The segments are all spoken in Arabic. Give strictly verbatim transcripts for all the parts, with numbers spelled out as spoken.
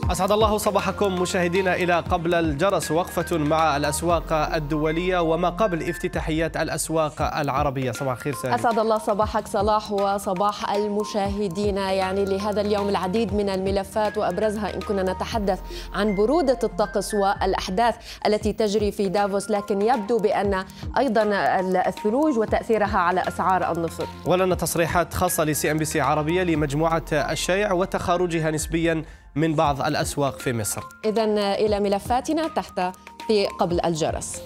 أسعد الله صباحكم مشاهدينا إلى قبل الجرس، وقفة مع الأسواق الدولية وما قبل افتتاحيات الأسواق العربية. صباح الخير سامي. أسعد الله صباحك صلاح وصباح المشاهدين. يعني لهذا اليوم العديد من الملفات، وأبرزها إن كنا نتحدث عن برودة الطقس والأحداث التي تجري في دافوس، لكن يبدو بأن أيضا الثلوج وتأثيرها على أسعار النفط. ولنا تصريحات خاصة لسي ام بي سي عربية لمجموعة الشيع وتخارجها نسبيا من بعض الأسواق في مصر. إذن إلى ملفاتنا تحت في قبل الجرس.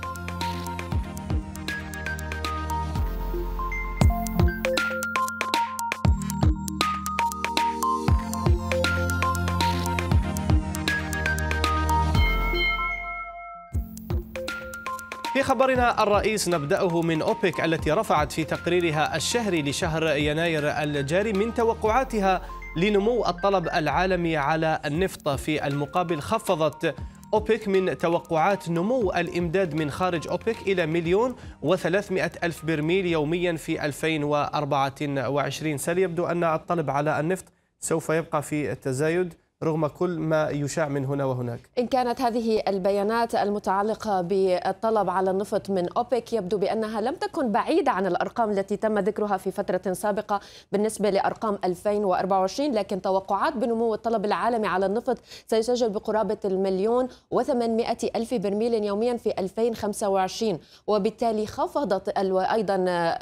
في خبرنا الرئيس نبدأه من أوبك التي رفعت في تقريرها الشهري لشهر يناير الجاري من توقعاتها لنمو الطلب العالمي على النفط. في المقابل خفضت أوبك من توقعات نمو الإمداد من خارج أوبك إلى مليون وثلاثمائة ألف برميل يوميا في ألفين وأربعة وعشرين. سيبدو أن الطلب على النفط سوف يبقى في التزايد رغم كل ما يشاع من هنا وهناك. إن كانت هذه البيانات المتعلقة بالطلب على النفط من أوبك يبدو بأنها لم تكن بعيدة عن الأرقام التي تم ذكرها في فترة سابقة بالنسبة لأرقام ألفين وأربعة وعشرين، لكن توقعات بنمو الطلب العالمي على النفط سيسجل بقرابة المليون وثمانمائة ألف برميل يوميا في ألفين وخمسة وعشرين، وبالتالي خفضت أيضا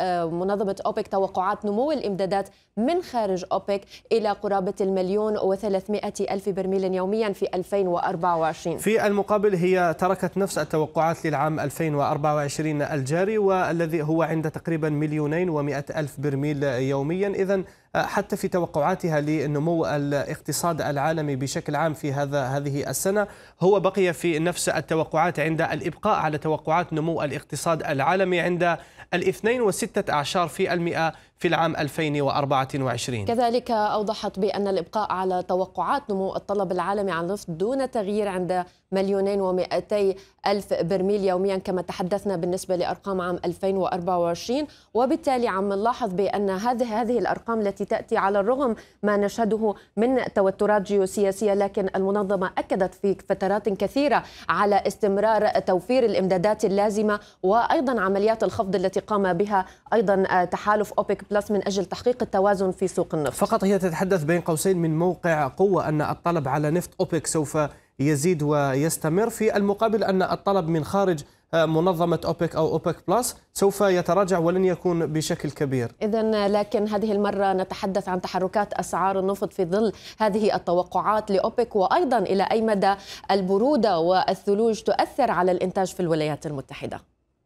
منظمة أوبك توقعات نمو الإمدادات من خارج أوبك إلى قرابة المليون وثلاثمائة ألف برميل يوميا في ألفين وأربعة وعشرين. في المقابل هي تركت نفس التوقعات للعام ألفين وأربعة وعشرين الجاري، والذي هو عند تقريبا مليونين ومائة ألف برميل يوميا. إذن حتى في توقعاتها لنمو الاقتصاد العالمي بشكل عام في هذا هذه السنة هو بقي في نفس التوقعات، عند الإبقاء على توقعات نمو الاقتصاد العالمي عند الاثنين وستة أعشار في المئة في العام ألفين وأربعة وعشرين. كذلك أوضحت بأن الإبقاء على توقعات نمو الطلب العالمي على النفط دون تغيير عند مليونين ومائتي ألف برميل يوميا كما تحدثنا بالنسبة لأرقام عام ألفين وأربعة وعشرين، وبالتالي عم نلاحظ بأن هذه هذه الأرقام التي تأتي على الرغم ما نشهده من توترات جيوسياسية، لكن المنظمة أكدت في فترات كثيرة على استمرار توفير الإمدادات اللازمة، وأيضا عمليات الخفض التي قام بها أيضا تحالف أوبك بلس من أجل تحقيق التوازن في سوق النفط. فقط هي تتحدث بين قوسين من موقع قوة أن الطلب على نفط أوبك سوف يزيد ويستمر، في المقابل أن الطلب من خارج منظمة أوبك أو أوبك بلس سوف يتراجع ولن يكون بشكل كبير. إذن لكن هذه المرة نتحدث عن تحركات أسعار النفط في ظل هذه التوقعات لأوبك، وأيضا إلى أي مدى البرودة والثلوج تؤثر على الإنتاج في الولايات المتحدة.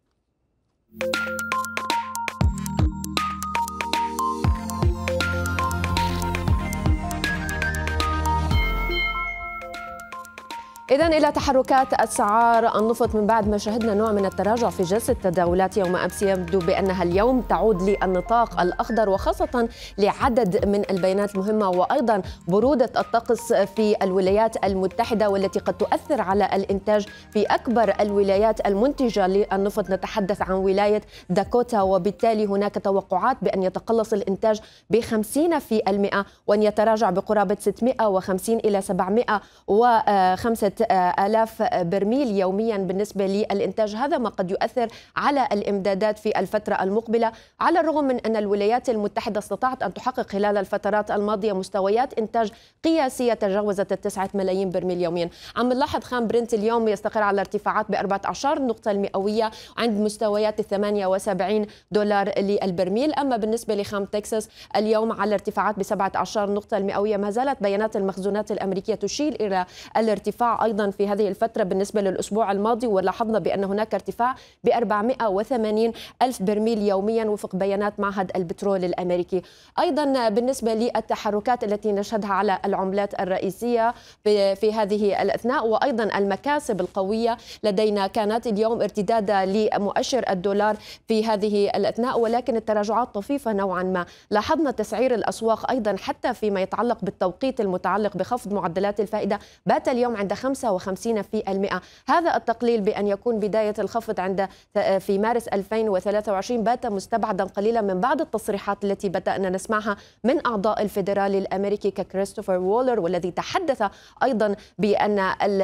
إذن إلى تحركات أسعار النفط من بعد ما شهدنا نوع من التراجع في جلسة التداولات يوم أمس، يبدو بأنها اليوم تعود للنطاق الأخضر، وخاصة لعدد من البيانات المهمة وأيضا برودة الطقس في الولايات المتحدة والتي قد تؤثر على الإنتاج في أكبر الولايات المنتجة للنفط. نتحدث عن ولاية داكوتا، وبالتالي هناك توقعات بأن يتقلص الإنتاج بخمسين في المئة وأن يتراجع بقرابة ستمائة وخمسين إلى سبعمائة وخمسة آلاف برميل يوميا بالنسبة للإنتاج. هذا ما قد يؤثر على الإمدادات في الفترة المقبلة، على الرغم من أن الولايات المتحدة استطاعت أن تحقق خلال الفترات الماضية مستويات إنتاج قياسية تجاوزت التسعة ملايين برميل يوميا. عم نلاحظ خام برنت اليوم يستقر على ارتفاعات بأربعة عشر نقطة المئوية عند مستويات ثمانية وسبعين دولار للبرميل. أما بالنسبة لخام تكساس اليوم على ارتفاعات بسبعة عشر نقطة المئوية. ما زالت بيانات المخزونات الأمريكية تشير إلى الارتفاع أيضا في هذه الفترة بالنسبة للأسبوع الماضي، ولاحظنا بأن هناك ارتفاع ب أربعمائة وثمانين ألف برميل يوميا وفق بيانات معهد البترول الأمريكي. أيضا بالنسبة للتحركات التي نشهدها على العملات الرئيسية في هذه الأثناء وأيضا المكاسب القوية لدينا، كانت اليوم ارتدادا لمؤشر الدولار في هذه الأثناء، ولكن التراجعات طفيفة نوعا ما. لاحظنا تسعير الأسواق أيضا حتى فيما يتعلق بالتوقيت المتعلق بخفض معدلات الفائدة بات اليوم عند خمسة خمسة وخمسين بالمئة. هذا التقليل بأن يكون بداية الخفض عند في مارس ألفين وثلاثة وعشرين بات مستبعدا قليلا من بعض التصريحات التي بدأنا نسمعها من أعضاء الفيدرالي الأمريكي ككريستوفر وولر، والذي تحدث أيضا بأن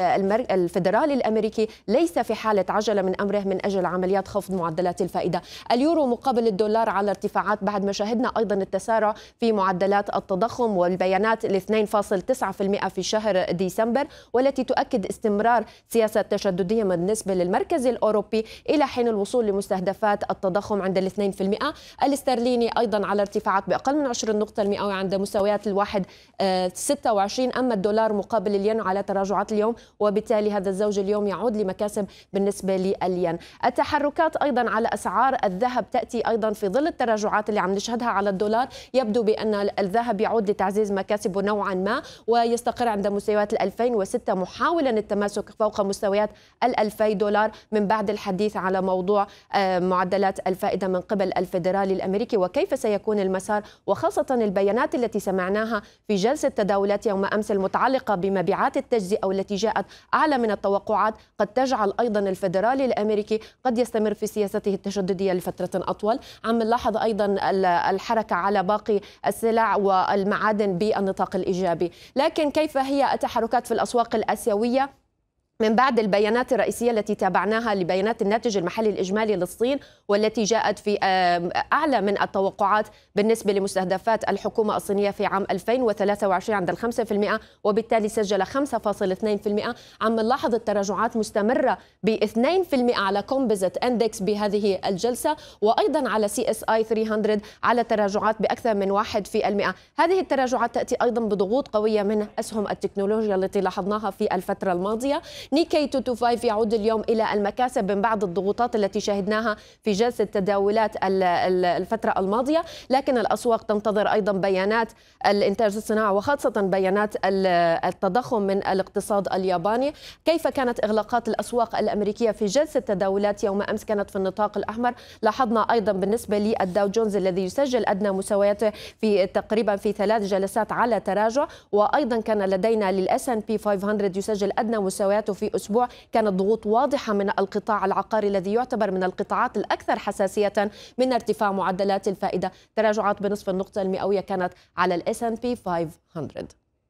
الفيدرالي الأمريكي ليس في حالة عجلة من أمره من أجل عمليات خفض معدلات الفائدة. اليورو مقابل الدولار على ارتفاعات بعد ما شهدنا أيضا التسارع في معدلات التضخم والبيانات ل اثنين فاصلة تسعة بالمئة في شهر ديسمبر، والتي تؤكد استمرار سياسة تشددية بالنسبة للمركز الأوروبي إلى حين الوصول لمستهدفات التضخم عند الاثنين في المئة. الاسترليني أيضا على ارتفاعات بأقل من عشرين نقطة المئوية عند مستويات الواحد ستة وعشرين. أما الدولار مقابل الين على تراجعات اليوم، وبالتالي هذا الزوج اليوم يعود لمكاسب بالنسبة للين. التحركات أيضا على أسعار الذهب تأتي أيضا في ظل التراجعات اللي عم نشهدها على الدولار. يبدو بأن الذهب يعود لتعزيز مكاسبه نوعا ما ويستقر عند مستويات ال ألفين وستة، محاولا التماسك فوق مستويات ال ألفي دولار من بعد الحديث على موضوع معدلات الفائدة من قبل الفيدرالي الأمريكي وكيف سيكون المسار، وخاصة البيانات التي سمعناها في جلسة تداولات يوم أمس المتعلقة بمبيعات التجزئة والتي جاءت أعلى من التوقعات، قد تجعل أيضا الفيدرالي الأمريكي قد يستمر في سياسته التشددية لفترة أطول. عم نلاحظ أيضا الحركة على باقي السلع والمعادن بالنطاق الإيجابي. لكن كيف هي التحركات في الأسواق الآسيوية من بعد البيانات الرئيسية التي تابعناها لبيانات الناتج المحلي الإجمالي للصين، والتي جاءت في أعلى من التوقعات بالنسبة لمستهدفات الحكومة الصينية في عام ألفين وثلاثة وعشرين عند الخمسة في المئة، وبالتالي سجل خمسة فاصلة اثنين بالمئة. عم نلاحظ التراجعات مستمرة باثنين في المئة على كومبوزيت اندكس بهذه الجلسة، وأيضا على سي اس اي ثلاثمئة على تراجعات بأكثر من واحد في المئة. هذه التراجعات تأتي أيضا بضغوط قوية من أسهم التكنولوجيا التي لاحظناها في الفترة الماضية. نيكي مئتين وخمسة وعشرين يعود اليوم إلى المكاسب من بعض الضغوطات التي شهدناها في جلسة تداولات الفترة الماضية، لكن الأسواق تنتظر أيضا بيانات الإنتاج الصناعي وخاصة بيانات التضخم من الاقتصاد الياباني. كيف كانت إغلاقات الأسواق الأمريكية في جلسة تداولات يوم أمس؟ كانت في النطاق الأحمر. لاحظنا أيضا بالنسبة للداو جونز الذي يسجل أدنى مستوياته في تقريبا في ثلاث جلسات على تراجع، وأيضا كان لدينا للإس أند بي خمسمئة يسجل أدنى مستوياته في أسبوع. كانت ضغوط واضحة من القطاع العقاري الذي يعتبر من القطاعات الأكثر حساسية من ارتفاع معدلات الفائدة. تراجعات بنصف النقطة المئوية كانت على الإس أند بي خمسمئة.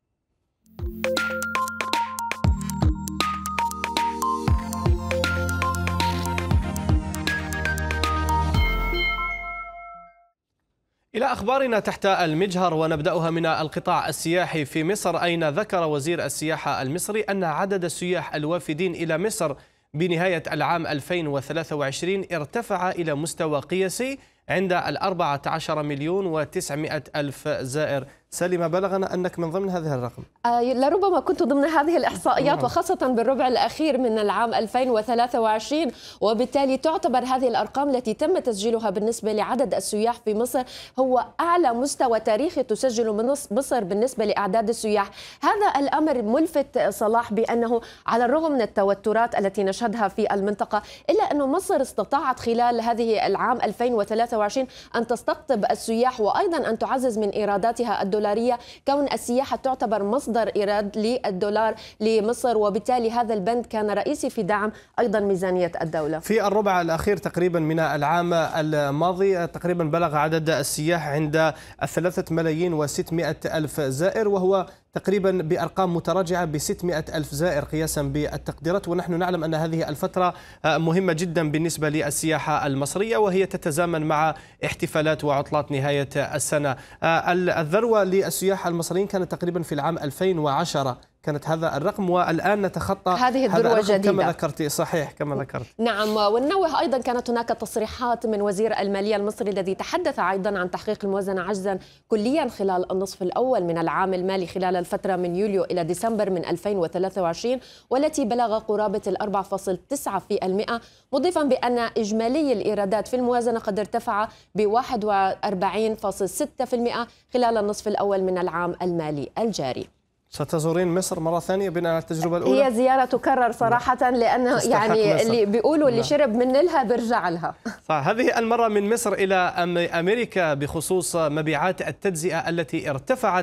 إلى أخبارنا تحت المجهر، ونبدأها من القطاع السياحي في مصر، أين ذكر وزير السياحة المصري أن عدد السياح الوافدين إلى مصر بنهاية العام ألفين وثلاثة وعشرين ارتفع إلى مستوى قياسي عند الأربعة عشر مليون وتسعمئة ألف زائر. سلمى، بلغنا أنك من ضمن هذه الرقم. آه لربما كنت ضمن هذه الإحصائيات، وخاصة بالربع الأخير من العام ألفين وثلاثة وعشرين، وبالتالي تعتبر هذه الأرقام التي تم تسجيلها بالنسبة لعدد السياح في مصر هو أعلى مستوى تاريخي تسجله من مصر بالنسبة لأعداد السياح. هذا الأمر ملفت صلاح بأنه على الرغم من التوترات التي نشهدها في المنطقة، إلا أن مصر استطاعت خلال هذه العام ألفين وثلاثة وعشرين أن تستقطب السياح وأيضا أن تعزز من إيراداتها الدولارية، كون السياحة تعتبر مصدر إيراد للدولار لمصر، وبالتالي هذا البند كان رئيسي في دعم أيضا ميزانية الدولة. في الربع الأخير تقريبا من العام الماضي تقريبا بلغ عدد السياح عند ثلاثة ملايين وستمئة ألف زائر، وهو تقريبا بأرقام متراجعة بستمئة ألف زائر قياسا بالتقديرات. ونحن نعلم أن هذه الفترة مهمة جدا بالنسبة للسياحة المصرية، وهي تتزامن مع احتفالات وعطلات نهاية السنة. الذروة للسياح المصريين كانت تقريبا في العام ألفين وعشرة، كانت هذا الرقم، والآن نتخطى هذه الذروة جديدة كما ذكرت. صحيح كما ذكرت. نعم، ونوه أيضا كانت هناك تصريحات من وزير المالية المصري الذي تحدث أيضا عن تحقيق الموازنة عجزا كليا خلال النصف الأول من العام المالي خلال الفترة من يوليو إلى ديسمبر من ألفين وثلاثة وعشرين، والتي بلغ قرابة الأربعة فاصلة تسعة بالمئة، مضيفا بأن إجمالي الإيرادات في الموازنة قد ارتفع ب واحد وأربعين فاصلة ستة بالمئة خلال النصف الأول من العام المالي الجاري. ستزورين مصر مرة ثانية بناء على التجربة الأولى؟ هي زيارة تكرر صراحة، لأنه يعني اللي بيقولوا اللي شرب من نيلها بيرجع لها. صح. هذه المرة من مصر إلى أمريكا بخصوص مبيعات التجزئة التي ارتفعت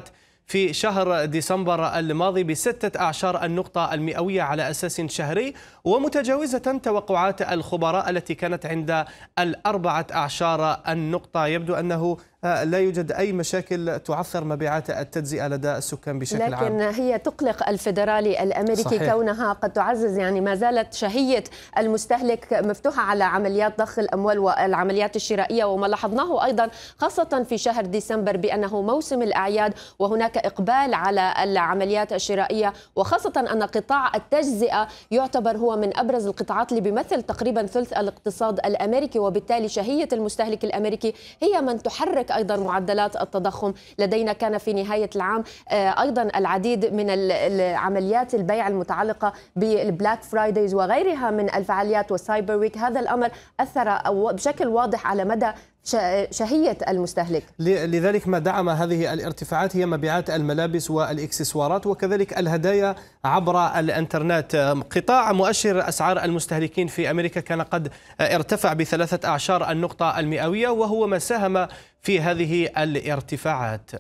في شهر ديسمبر الماضي بستة أعشار النقطة المئوية على أساس شهري، ومتجاوزة توقعات الخبراء التي كانت عند الأربعة أعشار النقطة. يبدو أنه لا يوجد أي مشاكل تعثر مبيعات التجزئة لدى السكان بشكل لكن عام. لكن هي تقلق الفيدرالي الأمريكي صحيح. كونها قد تعزز، يعني ما زالت شهية المستهلك مفتوحة على عمليات ضخ الأموال والعمليات الشرائية، وما لاحظناه أيضا خاصة في شهر ديسمبر بأنه موسم الأعياد وهناك إقبال على العمليات الشرائية، وخاصة أن قطاع التجزئة يعتبر هو من أبرز القطاعات اللي بيمثل تقريبا ثلث الاقتصاد الأمريكي، وبالتالي شهية المستهلك الأمريكي هي من تحرك أيضا معدلات التضخم. لدينا كان في نهاية العام أيضا العديد من العمليات البيع المتعلقة بالبلاك فرايدايز وغيرها من الفعاليات والسايبر ويك. هذا الأمر أثر بشكل واضح على مدى شهية المستهلك. لذلك ما دعم هذه الارتفاعات هي مبيعات الملابس والإكسسوارات وكذلك الهدايا عبر الانترنت. قطاع مؤشر أسعار المستهلكين في أمريكا كان قد ارتفع بثلاثة أعشار النقطة المئوية، وهو ما ساهم في هذه الارتفاعات.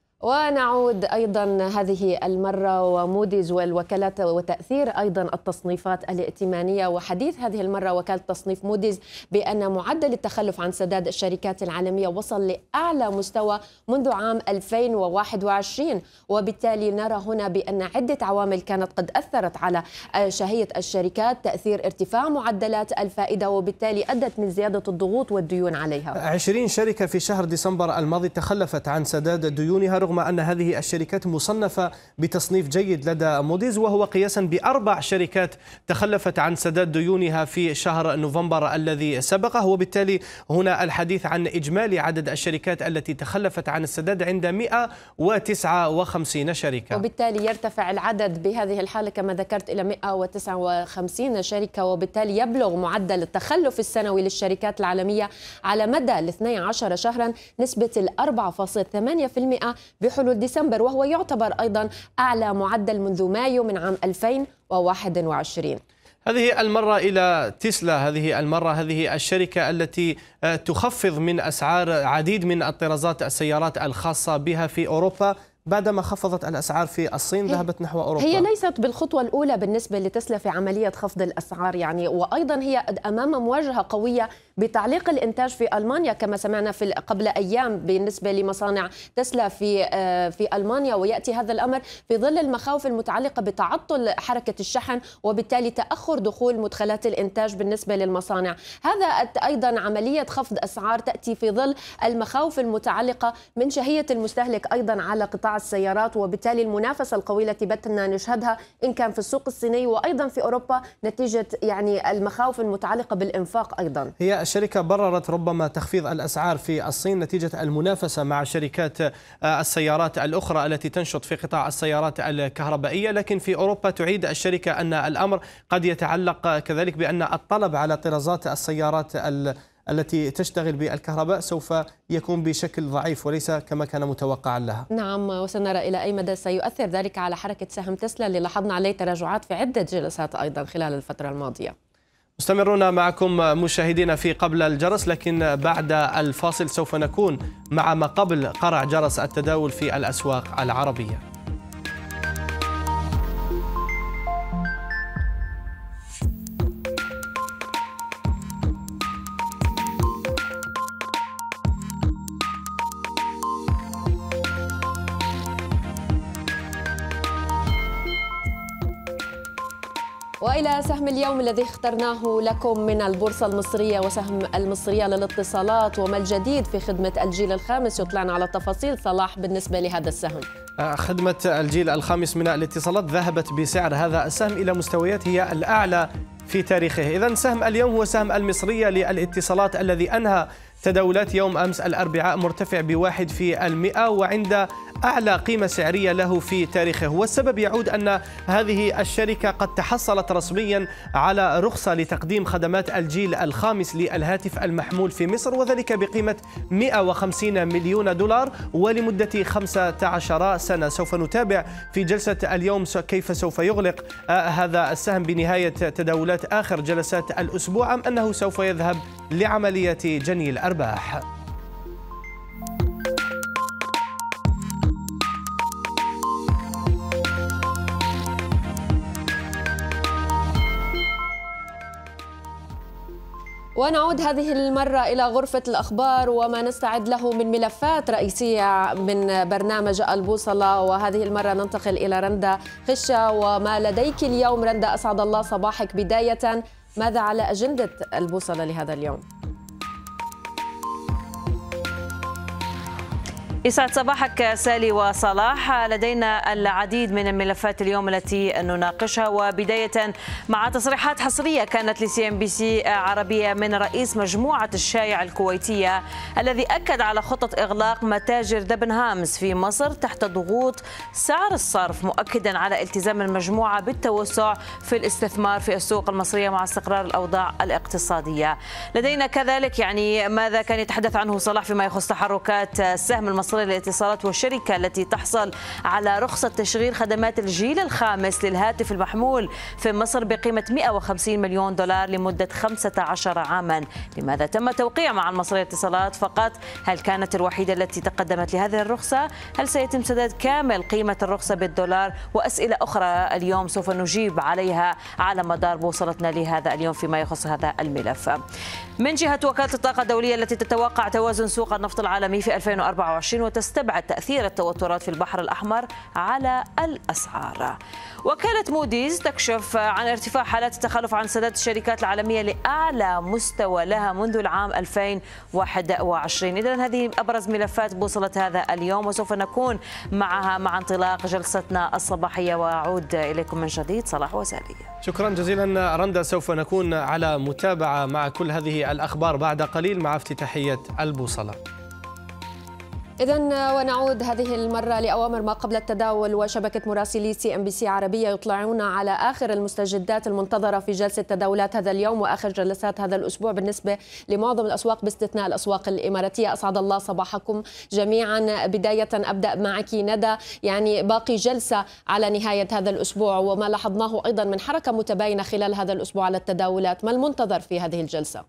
ونعود أيضا هذه المرة وموديز والوكالات وتأثير أيضا التصنيفات الائتمانية. وحديث هذه المرة وكالة تصنيف موديز بأن معدل التخلف عن سداد الشركات العالمية وصل لأعلى مستوى منذ عام ألفين وواحد وعشرين، وبالتالي نرى هنا بأن عدة عوامل كانت قد أثرت على شهية الشركات، تأثير ارتفاع معدلات الفائدة وبالتالي أدت من زيادة الضغوط والديون عليها. عشرين شركة في شهر ديسمبر الماضي تخلفت عن سداد ديونها، رغم أن هذه الشركات مصنفة بتصنيف جيد لدى موديز، وهو قياسا بأربع شركات تخلفت عن سداد ديونها في شهر نوفمبر الذي سبقه، وبالتالي هنا الحديث عن إجمالي عدد الشركات التي تخلفت عن السداد عند مئة وتسعة وخمسين شركة، وبالتالي يرتفع العدد بهذه الحالة كما ذكرت إلى مئة وتسعة وخمسين شركة، وبالتالي يبلغ معدل التخلف السنوي للشركات العالمية على مدى الاثني عشر شهرا نسبة الأربعة فاصلة ثمانية بالمئة بحلول ديسمبر، وهو يعتبر أيضا أعلى معدل منذ مايو من عام ألفين وواحد وعشرين. هذه المرة إلى تسلا، هذه المرة هذه الشركة التي تخفض من أسعار عديد من الطرازات السيارات الخاصة بها في أوروبا بعدما خفضت الأسعار في الصين ذهبت نحو أوروبا. هي ليست بالخطوة الأولى بالنسبة لتسلا في عملية خفض الأسعار، يعني وأيضا هي أمام مواجهة قوية بتعليق الإنتاج في ألمانيا كما سمعنا في قبل أيام بالنسبة لمصانع تسلا في في ألمانيا، ويأتي هذا الأمر في ظل المخاوف المتعلقة بتعطل حركة الشحن وبالتالي تأخر دخول مدخلات الإنتاج بالنسبة للمصانع. هذا أيضا عملية خفض أسعار تأتي في ظل المخاوف المتعلقة من شهية المستهلك أيضا على قطاع السيارات، وبالتالي المنافسة القوية التي بتنا نشهدها إن كان في السوق الصيني وأيضا في أوروبا نتيجة يعني المخاوف المتعلقة بالإنفاق. أيضا هي الشركة بررت ربما تخفيض الأسعار في الصين نتيجة المنافسة مع شركات السيارات الأخرى التي تنشط في قطاع السيارات الكهربائية، لكن في أوروبا تعيد الشركة أن الأمر قد يتعلق كذلك بأن الطلب على طرازات السيارات التي تشتغل بالكهرباء سوف يكون بشكل ضعيف وليس كما كان متوقعا لها. نعم، وسنرى إلى أي مدى سيؤثر ذلك على حركة سهم تسلا اللي لاحظنا عليه تراجعات في عدة جلسات أيضا خلال الفترة الماضية. مستمرون معكم مشاهدينا في قبل الجرس، لكن بعد الفاصل سوف نكون مع ما قبل قرع جرس التداول في الأسواق العربية. وإلى سهم اليوم الذي اخترناه لكم من البورصة المصرية وسهم المصرية للاتصالات، وما الجديد في خدمة الجيل الخامس؟ يطلعنا على تفاصيل صلاح بالنسبة لهذا السهم. خدمة الجيل الخامس من الاتصالات ذهبت بسعر هذا السهم إلى مستويات هي الأعلى في تاريخه. إذن سهم اليوم هو سهم المصرية للاتصالات الذي أنهى تداولات يوم أمس الأربعاء مرتفع بواحد في المئة وعند أعلى قيمة سعرية له في تاريخه، والسبب يعود أن هذه الشركة قد تحصلت رسميا على رخصة لتقديم خدمات الجيل الخامس للهاتف المحمول في مصر، وذلك بقيمة مئة وخمسين مليون دولار ولمدة خمسة عشر سنة. سوف نتابع في جلسة اليوم كيف سوف يغلق هذا السهم بنهاية تداولات آخر جلسات الأسبوع، أم أنه سوف يذهب لعملية جني الأرباح. ونعود هذه المرة إلى غرفة الأخبار وما نستعد له من ملفات رئيسية من برنامج البوصلة، وهذه المرة ننتقل إلى رندا خشة. وما لديك اليوم رندا؟ أسعد الله صباحك. بداية، ماذا على أجندة البوصلة لهذا اليوم؟ يسعد صباحك سالي وصلاح. لدينا العديد من الملفات اليوم التي نناقشها، وبداية مع تصريحات حصرية كانت لسي ام بي سي عربية من رئيس مجموعة الشايع الكويتية الذي أكد على خطة إغلاق متاجر دبنهامز في مصر تحت ضغوط سعر الصرف، مؤكدا على التزام المجموعة بالتوسع في الاستثمار في السوق المصرية مع استقرار الأوضاع الاقتصادية. لدينا كذلك يعني ماذا كان يتحدث عنه صلاح فيما يخص تحركات السهم المصري للاتصالات والشركة التي تحصل على رخصة تشغيل خدمات الجيل الخامس للهاتف المحمول في مصر بقيمة مئة وخمسين مليون دولار لمدة خمسة عشر عاما. لماذا تم التوقيع مع المصرية للاتصالات فقط؟ هل كانت الوحيدة التي تقدمت لهذه الرخصة؟ هل سيتم سداد كامل قيمة الرخصة بالدولار؟ وأسئلة أخرى اليوم سوف نجيب عليها على مدار بوصلتنا لهذا اليوم فيما يخص هذا الملف. من جهة وكالة الطاقة الدولية التي تتوقع توازن سوق النفط العالمي في ألفين وأربعة وعشرين وتستبعد تأثير التوترات في البحر الأحمر على الأسعار. وكالة موديز تكشف عن ارتفاع حالات التخلف عن سداد الشركات العالمية لأعلى مستوى لها منذ العام ألفين وواحد وعشرين. إذن هذه أبرز ملفات بوصلة هذا اليوم، وسوف نكون معها مع انطلاق جلستنا الصباحية. وأعود إليكم من جديد صلاح وسالي. شكرا جزيلا رندا. سوف نكون على متابعة مع كل هذه الأخبار بعد قليل مع افتتاحية البوصلة. إذن ونعود هذه المرة لأوامر ما قبل التداول، وشبكة مراسلي سي ام بي سي عربية يطلعون على آخر المستجدات المنتظرة في جلسة تداولات هذا اليوم وآخر جلسات هذا الأسبوع بالنسبة لمعظم الأسواق باستثناء الأسواق الإماراتية. أسعد الله صباحكم جميعا. بداية أبدأ معك ندى، يعني باقي جلسة على نهاية هذا الأسبوع وما لاحظناه أيضا من حركة متباينة خلال هذا الأسبوع على التداولات، ما المنتظر في هذه الجلسة؟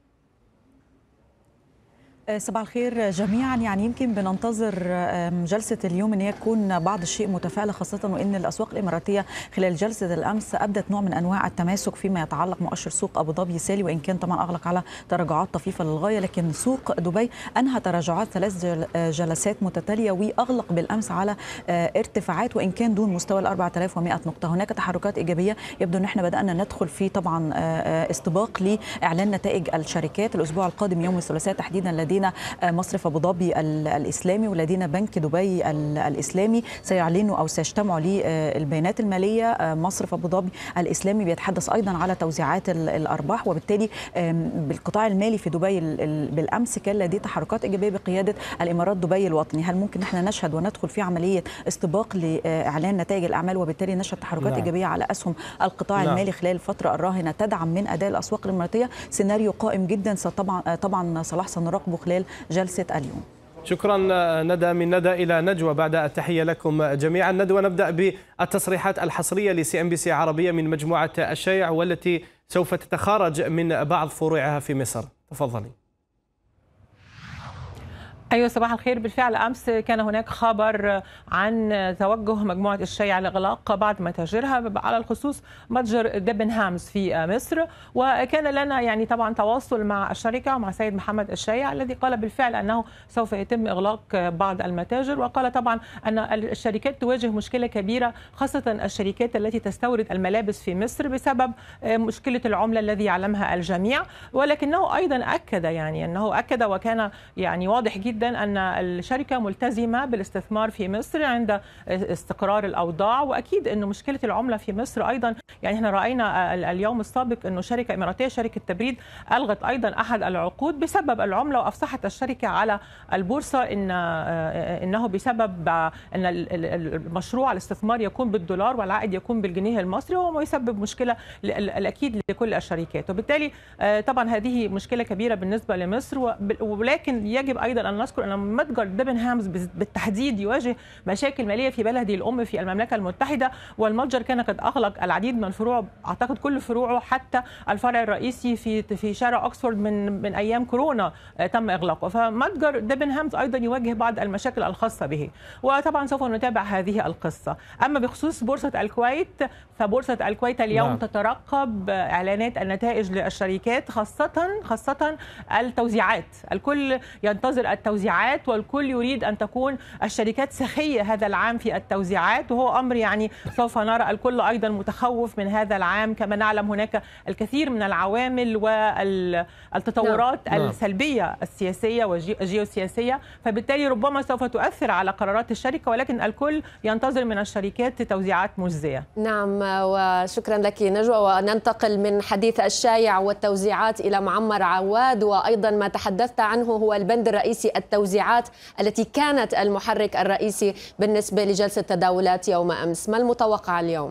صباح الخير جميعا. يعني يمكن بننتظر جلسة اليوم ان هي تكون بعض الشيء متفائلة، خاصة وان الاسواق الاماراتية خلال جلسة الامس ابدت نوع من انواع التماسك فيما يتعلق مؤشر سوق ابو ظبي سالي، وان كان طبعا اغلق على تراجعات طفيفة للغاية، لكن سوق دبي انهى تراجعات ثلاث جلسات متتالية واغلق بالامس على ارتفاعات وان كان دون مستوى ال أربعة آلاف ومئة نقطة. هناك تحركات ايجابية، يبدو ان احنا بدأنا ندخل في طبعا استباق لاعلان نتائج الشركات الاسبوع القادم يوم الثلاثاء تحديدا. لدينا مصرف ابو ظبي الاسلامي ولدينا بنك دبي الاسلامي سيعلنوا او سيجتمعوا للبيانات الماليه. مصرف ابو ظبي الاسلامي بيتحدث ايضا على توزيعات الارباح، وبالتالي بالقطاع المالي في دبي بالامس كان لديه تحركات ايجابيه بقياده الامارات دبي الوطني. هل ممكن نحن نشهد وندخل في عمليه استباق لاعلان نتائج الاعمال وبالتالي نشهد تحركات نعم. ايجابيه على اسهم القطاع نعم. المالي خلال الفتره الراهنه تدعم من اداء الاسواق الاماراتيه؟ سيناريو قائم جدا طبعا طبعا صلاح سنراقبه خلال جلسة اليوم. شكرا ندى. من ندى إلى نجوى بعد التحية لكم جميعا. ندوى، نبدأ بالتصريحات الحصرية لسي ام بي سي عربية من مجموعة الشايع والتي سوف تتخارج من بعض فروعها في مصر. تفضلي. أيوة صباح الخير. بالفعل أمس كان هناك خبر عن توجه مجموعة الشايع لإغلاق بعض متاجرها على الخصوص متجر دبنهامز في مصر، وكان لنا يعني طبعا تواصل مع الشركة ومع سيد محمد الشايع الذي قال بالفعل أنه سوف يتم إغلاق بعض المتاجر، وقال طبعا أن الشركات تواجه مشكلة كبيرة خاصة الشركات التي تستورد الملابس في مصر بسبب مشكلة العملة الذي يعلمها الجميع. ولكنه أيضا أكد يعني أنه أكد وكان يعني واضح جدا أن الشركة ملتزمة بالاستثمار في مصر عند استقرار الأوضاع، وأكيد أن مشكلة العملة في مصر أيضا يعني احنا رأينا اليوم السابق أنه شركة إماراتية شركة تبريد ألغت أيضا أحد العقود بسبب العملة، وأفصحت الشركة على البورصة إن إنه بسبب أن المشروع الاستثمار يكون بالدولار والعائد يكون بالجنيه المصري، وهو ما يسبب مشكلة الأكيد لكل الشركات. وبالتالي طبعا هذه مشكلة كبيرة بالنسبة لمصر، ولكن يجب أيضا أن نذكر أن متجر ديبنهامز بالتحديد يواجه مشاكل مالية في بلده الأم في المملكة المتحدة، والمتجر كان قد أغلق العديد من الفروع، أعتقد كل فروعه حتى الفرع الرئيسي في في شارع أكسفورد من من أيام كورونا تم إغلاقه. فمتجر ديبنهامز أيضا يواجه بعض المشاكل الخاصة به، وطبعا سوف نتابع هذه القصة. أما بخصوص بورصة الكويت، فبورصة الكويت اليوم نعم. تترقب إعلانات النتائج للشركات، خاصة خاصة التوزيعات. الكل ينتظر التوزيعات والكل يريد أن تكون الشركات سخية هذا العام في التوزيعات، وهو أمر يعني سوف نرى. الكل أيضا متخوف من هذا العام، كما نعلم هناك الكثير من العوامل والتطورات نعم. السلبية السياسية والجيوسياسية، فبالتالي ربما سوف تؤثر على قرارات الشركة، ولكن الكل ينتظر من الشركات توزيعات مجزية. نعم، وشكرا لك نجوى. وننتقل من حديث الشايع والتوزيعات إلى معمر عواد، وأيضا ما تحدثت عنه هو البند الرئيسي التوزيعات التي كانت المحرك الرئيسي بالنسبة لجلسة تداولات يوم أمس. ما المتوقع اليوم؟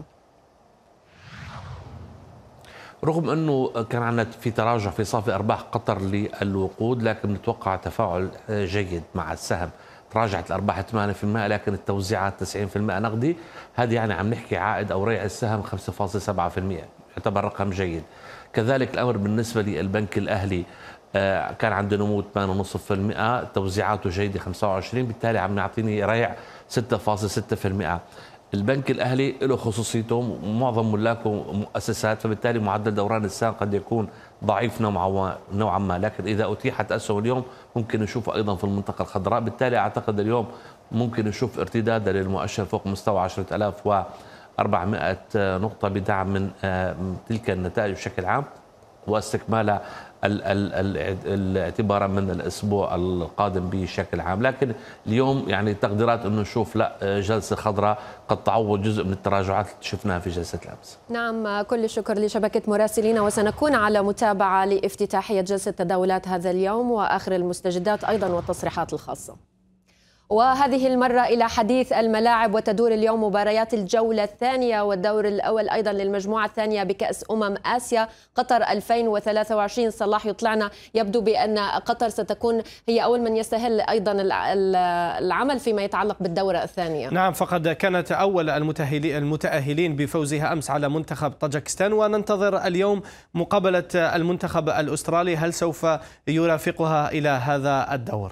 رغم أنه كان عندنا في تراجع في صافي أرباح قطر للوقود، لكن نتوقع تفاعل جيد مع السهم. تراجعت الأرباح ثمانية بالمئة لكن التوزيعات تسعين بالمئة نقدي، هذه يعني عم نحكي عائد أو ريع السهم خمسة فاصلة سبعة بالمئة، يعتبر رقم جيد. كذلك الأمر بالنسبة للبنك الأهلي، كان عنده نمو ثمانية فاصلة خمسة بالمئة، توزيعاته جيدة خمسة وعشرين، بالتالي عم نعطيني ريع ستة فاصلة ستة بالمئة. البنك الأهلي له خصوصيته، معظم ملاكه مؤسسات، فبالتالي معدل دوران السهم قد يكون ضعيف نوعا ما، لكن إذا أتيحت أسهم اليوم ممكن نشوفه أيضا في المنطقة الخضراء. بالتالي أعتقد اليوم ممكن نشوف ارتداد للمؤشر فوق مستوى عشرة آلاف وأربعمئة نقطة بدعم من تلك النتائج بشكل عام، واستكمالها الاعتبارا من الاسبوع القادم بشكل عام. لكن اليوم يعني تقديرات انه نشوف لا جلسه خضراء قد تعوض جزء من التراجعات اللي شفناها في جلسه الامس. نعم، كل الشكر لشبكه مراسلين، وسنكون على متابعه لافتتاحيه جلسه تداولات هذا اليوم واخر المستجدات ايضا والتصريحات الخاصه. وهذه المرة إلى حديث الملاعب، وتدور اليوم مباريات الجولة الثانية والدور الأول أيضا للمجموعة الثانية بكأس أمم آسيا قطر ألفين وثلاثة وعشرين. صلاح يطلعنا، يبدو بأن قطر ستكون هي أول من يستهل أيضا العمل فيما يتعلق بالدورة الثانية. نعم، فقد كانت أول المتأهلين بفوزها أمس على منتخب طاجكستان، وننتظر اليوم مقابلة المنتخب الأسترالي، هل سوف يرافقها إلى هذا الدور؟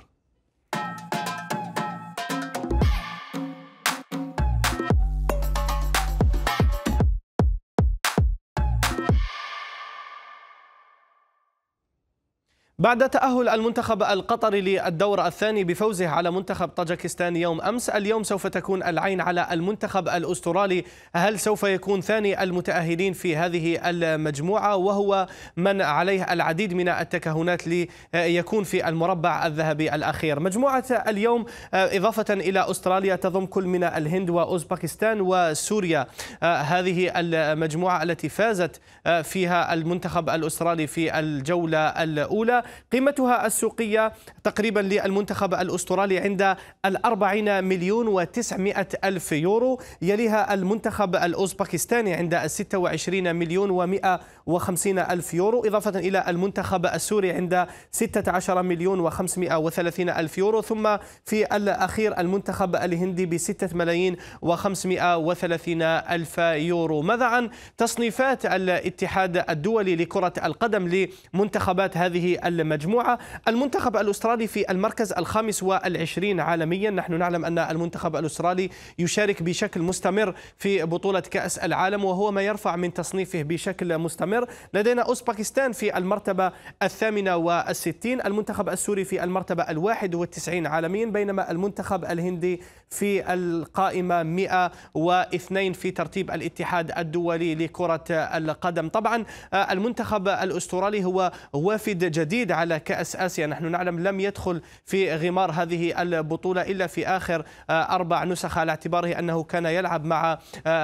بعد تأهل المنتخب القطري للدور الثاني بفوزه على منتخب طاجكستان يوم أمس، اليوم سوف تكون العين على المنتخب الأسترالي، هل سوف يكون ثاني المتأهلين في هذه المجموعة، وهو من عليه العديد من التكهنات ليكون في المربع الذهبي الأخير. مجموعة اليوم إضافة إلى أستراليا تضم كل من الهند وأوزبكستان وسوريا. هذه المجموعة التي فازت فيها المنتخب الأسترالي في الجولة الأولى. قيمتها السوقية تقريبا للمنتخب الأسترالي عند الأربعين مليون وتسعمائة ألف يورو، يليها المنتخب الأوزبكستاني عند الستة وعشرين مليون ومائة وخمسين ألف يورو، إضافة إلى المنتخب السوري عند ستة عشر مليون وخمسمائة وثلاثين ألف يورو، ثم في الأخير المنتخب الهندي بستة ملايين وخمسمائة وثلاثين ألف يورو. ماذا عن تصنيفات الاتحاد الدولي لكرة القدم لمنتخبات هذه المجموعة؟ المنتخب الأسترالي في المركز الخامس والعشرين عالميا. نحن نعلم أن المنتخب الأسترالي يشارك بشكل مستمر في بطولة كأس العالم، وهو ما يرفع من تصنيفه بشكل مستمر. لدينا أوزبكستان في المرتبة الثامنة والستين، المنتخب السوري في المرتبة الواحد والتسعين عالميا، بينما المنتخب الهندي في القائمة مئة واثنين في ترتيب الاتحاد الدولي لكرة القدم. طبعا المنتخب الأسترالي هو وافد جديد على كأس آسيا، نحن نعلم لم يدخل في غمار هذه البطولة إلا في آخر أربع نسخ، على اعتباره أنه كان يلعب مع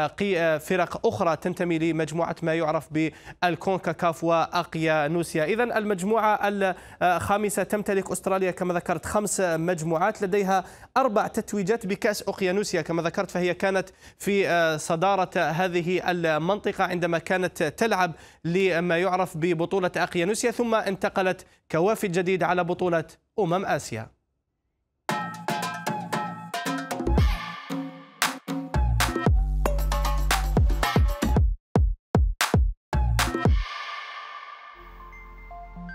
فرق أخرى تنتمي لمجموعة ما يعرف بالكونكاكاف وأقيانوسيا. إذن المجموعة الخامسة تمتلك أستراليا كما ذكرت خمس مجموعات، لديها أربع تتويجات بكأس أقيانوسيا كما ذكرت، فهي كانت في صدارة هذه المنطقة عندما كانت تلعب لما يعرف ببطولة أقيانوسيا، ثم انتقلت كوافد جديد على بطولة أمم آسيا.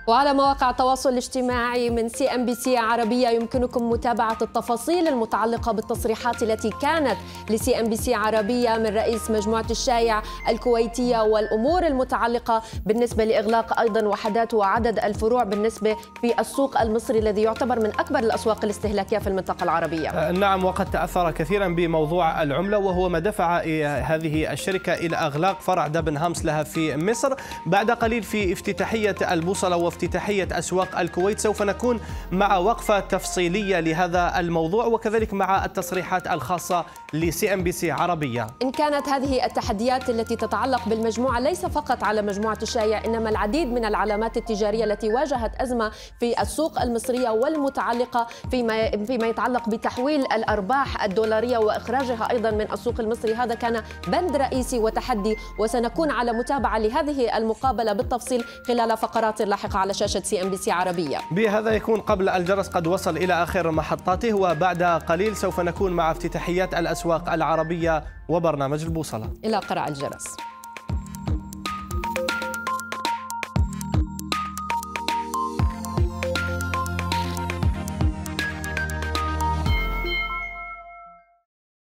وعلى مواقع التواصل الاجتماعي من سي ام بي سي عربية يمكنكم متابعة التفاصيل المتعلقة بالتصريحات التي كانت لسي ام بي سي عربية من رئيس مجموعة الشايع الكويتية والأمور المتعلقة بالنسبة لإغلاق أيضا وحدات وعدد الفروع بالنسبة في السوق المصري الذي يعتبر من أكبر الأسواق الاستهلاكية في المنطقة العربية. نعم، وقد تأثر كثيرا بموضوع العملة، وهو ما دفع هذه الشركة إلى إغلاق فرع دبنهامس لها في مصر. بعد قليل في افتتاحية البوصلة وافتتاحية أسواق الكويت سوف نكون مع وقفة تفصيلية لهذا الموضوع، وكذلك مع التصريحات الخاصة لسي ام بي سي عربية. إن كانت هذه التحديات التي تتعلق بالمجموعة ليس فقط على مجموعة الشايع، إنما العديد من العلامات التجارية التي واجهت أزمة في السوق المصرية والمتعلقة فيما فيما يتعلق بتحويل الأرباح الدولارية وإخراجها أيضا من السوق المصري. هذا كان بند رئيسي وتحدي، وسنكون على متابعة لهذه المقابلة بالتفصيل خلال فقرات لاحقة على شاشة سي ام بي سي عربية. بهذا يكون قبل الجرس قد وصل إلى آخر محطاته، وبعد قليل سوف نكون مع افتتاحيات الأسواق العربية وبرنامج البوصلة. إلى قراءة الجرس.